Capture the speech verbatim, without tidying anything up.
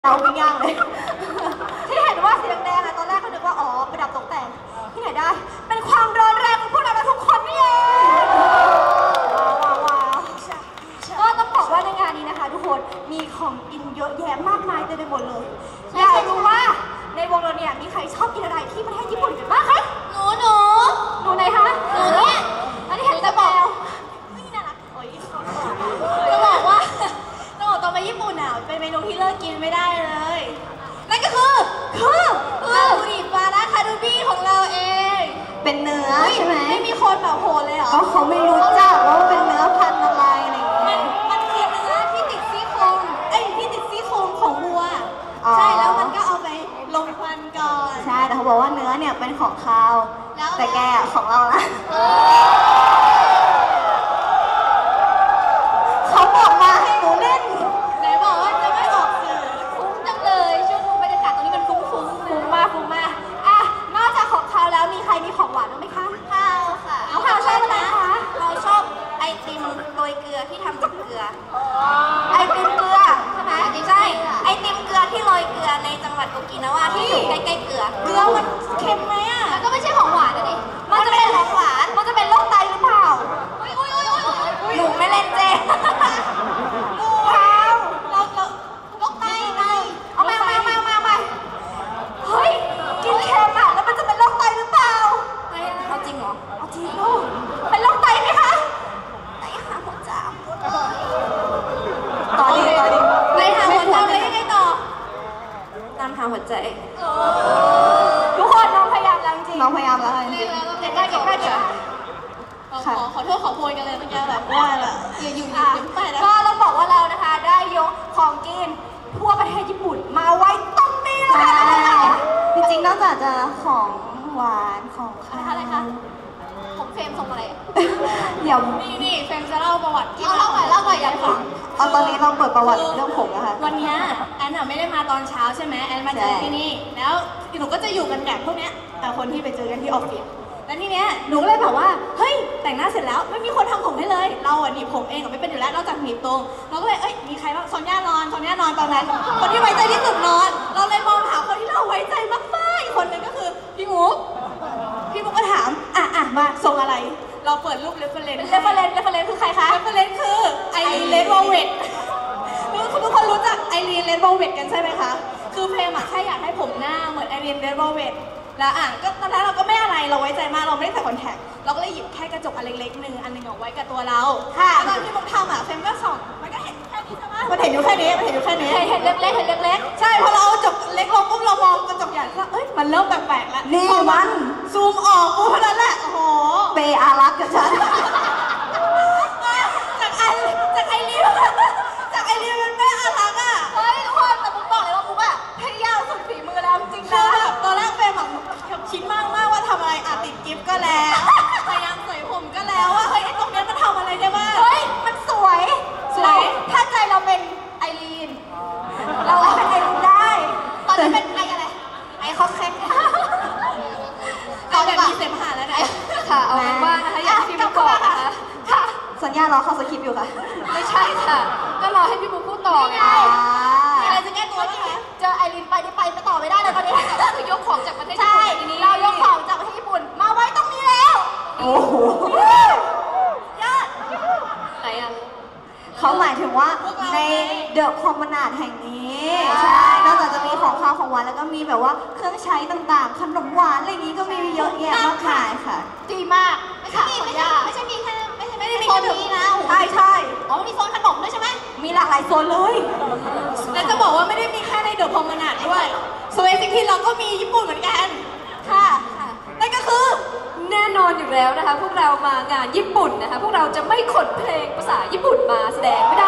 เราไม่ย่างเลยที่เห็นว่าสีแดงๆอะตอนแรกก็นึกว่าอ๋อประดับตกแต่งที่ไหนได้เป็นความร้อนแรงของพวกเราทุกคนนี่เองว้าวว้าวก็ต้องบอกว่าในงานนี้นะคะทุกคนมีของกินเยอะแยะมากมายเต็มไปหมดเลยอยากรู้ว่าในวงเราเนี่ยมีใครชอบกินอะไรที่ประเทศญี่ปุ่นกันบ้างคะหนูหนูหนูไหนคะหนูเนี่ยอันนี้เห็นจะบอกนี่น่ารักโอ้ยจะบอกว่าจะบอกตอนไปญี่ปุ่นอ่ะเป็นเมนูที่เลิกกินไม่ได้เลยนั่นก็คือคือคาบูริปลาราคาดูบี้ของเราเองเป็นเนื้อใช่ไหมไม่มีคนแบบโหดเลยเหรอก็เขาไม่รู้จักว่าเป็นเนื้อพันธุ์อะไรอะไรอย่างเงี้ยมันมันคือเนื้อที่ติดซี่โครงไอ้ที่ติดซี่โครงของวัวใช่แล้วมันก็เอาไปลงควันก่อนใช่แต่เขาบอกว่าเนื้อเนี่ยเป็นของเขาแต่แกของเรานะเขาบอกมาให้หนูเล่นไหนบอกว่าจะไม่ออกสื่อฟุ้งจังเลยช่วงบรรยากาศตรงนี้มันฟุ้งฟุ้งฟุ้งมากฟุ้งมากอ่ะนอกจากของเขาแล้วมีใครมีของหวานบ้างไหมคะข้าวค่ะเอาข้าวชอบอะไรคะเราชอบไอติมโรยเกลือที่ทำจากเกลือไอติมเกลือใช่ไหมใช่ไอติมเกลือที่โรยเกลือในจังหวัดโอกินาวาที่อยู่ใกล้ๆเกลือเกลือมันเค็มไหมอ่ะมันก็ไม่ใช่ของหวานนะดิมันจะเป็นของหวานมันจะเป็นโรคไตหรือเปล่าอุ้ยอุ้ยอุ้ยอุ้ยหนูไม่เล่นเจหนูเท้าเราเราโรคไตไงเอามามามามามาเฮ้ยกินเค็มอ่ะแล้วมันจะเป็นโรคไตหรือเปล่าเอาจริงเหรอเอาจริงลูกเป็นโรคไตไหมคะไตหาหัวใจต่อดีต่อดีไตหาหัวใจแล้วยังไงต่อตามหาหัวใจทุกคนน้องพยายามแล้วจริงน้องพยายามแล้วจริงเด็กได้เด็กได้เดี๋ยวขอขอโทษขอโพยกันเลยเมื่อกี้แบบว่าละอย่าอยู่อยู่อยู่ไปนะก็ต้องบอกว่าเรานะคะได้ยกของกินทั่วประเทศญี่ปุ่นมาไว้ตรงนี้เลยจริงๆนอกจากจะของหวานของข้าวอะไรคะผมเฟรมส่งอะไรเดี๋ยวนี่นี่เฟรมจะเล่าประวัติเล่าหน่อยเล่าหน่อยอยากฟังเอาตอนนี้เราเปิดประวัติเรื่องผมนะคะวันนี้แอนไม่ได้มาตอนเช้าใช่ไหมแอนมาเจอที่นี่แล้วหนูก็จะอยู่กันแบบพวกเนี้ยแต่คนที่ไปเจอกันที่ออฟฟิศแล้วทีเนี้ยหนูก็เลยแบบว่าเฮ้ยแต่งหน้าเสร็จแล้วไม่มีคนทำผมให้เลยเราอ่ะหนีบผมเองอ่ะไม่เป็นอยู่แล้วนอกจากหนีบตรงเราก็เลยเอ้ยมีใครบ้างซอนย่านอนซอนย่านอนตอนนั้นคนที่ไว้ใจที่สุดนอนเราเลยมองหาคนที่เราไว้ใจมากๆอีกคนนึงก็คือพี่มุกพี่มุกก็ถามอ่ะอ่ะมาส่งอะไรเราเปิดรูปเรฟเฟรนซ์เรฟเฟรนซ์เรฟเฟรนซ์คือใครคะเรฟเฟรนซ์คือไอรีน เรดวอลเวตทุกคนรู้จักไอรีน เรดวอลเวตกันใช่ไหมคะคือเพลงอ่ะแค่อยากให้ผมหน้าเหมือนไอรีน เรดวอลเวตแล้วอ่ะก็ตอนนั้นเราก็ไม่อะไรเราไว้ใจมากเราไม่ได้ใส่คอนแทคเราก็เลยหยิบแค่กระจกอันเล็กๆหนึ่งอันหนึ่งเอาไว้กับตัวเราค่ะตอนที่มุกทำอ่ะเฟรมก็ส่องมันก็เห็นแค่นี้ใช่ไหมมันเห็นอยู่แค่นี้มันเห็นอยู่แค่นี้เห็นเล็กๆเห็นเล็กๆใช่พอเราเอาจกเล็กลงปุ๊บเรามองกระจกใหญ่ก็เอ้ยมันเริ่มแปลกๆแล้วนี่มันซูมออกปุ๊บเท่านั้นแหละโอ้โหเปอารักกับฉันจากไอจากไอรีจากไอรีมันไม่อารักอ่ะเฮ้ยทุกคนแต่มุกบอกเลยว่ามุกอ่ะพยายามสุดฝีมือแล้วจริงๆนะตอนแรกเฟรมคิดมากมากว่าทำอะไรอ่ะติดกิฟต์ก็แล้วพยายามสวยผมก็แล้วว่าเฮ้ยไอ้ตรงนี้มันทำอะไรได้บ้างเฮ้ยมันสวยสวยถ้าใจเราเป็นไอรีนเราเป็นไอรีนได้ตอนนี้เป็นไออะไรไอคอแคกเราแบบมีเสมหะแล้วนะค่ะเอาเป็นว่านะคะอย่างที่พี่มุกบอกนะคะค่ะสัญญารอเข้าสคริปต์อยู่ค่ะไม่ใช่ค่ะก็รอให้พี่มุกพูดต่อไงมีอะไรจะแก้ตัวไหมคะเจอไอรีนไปนี่ไปไปต่อไม่ได้เลยตอนนี้ก็คือยกของจากประเทศญี่ปุ่นทีนี้เรายกของจากประเทศญี่ปุ่นมาไว้ตรงนี้แล้วโอ้โหยอดไหนอ่ะเขาหมายถึงว่าในเดอะพรอมนาดแห่งนี้ใช่นอกจากจะมีของข้าวของหวานแล้วก็มีแบบว่าเครื่องใช้ต่างๆขนมหวานอะไรอย่างนี้ก็มีเยอะแยะมากมายค่ะดีมากไม่ใช่มีไม่ใช่ไม่ใช่มีแค่ไม่ใช่ไม่ได้มีแค่นี้นะใช่ใช่อ๋อมีโซนขนมด้วยใช่ไหมมีหลากหลายโซนเลยและจะบอกว่าไม่ได้มีแค่ในเดอะพรอมนาดด้วยโซนซิตี้เราก็มีญี่ปุ่นเหมือนกันค่ะนั่นก็คือแน่นอนอยู่แล้วนะคะพวกเรามางานญี่ปุ่นนะคะพวกเราจะไม่ขนเพลงภาษาญี่ปุ่นมาแสดงไม่ได้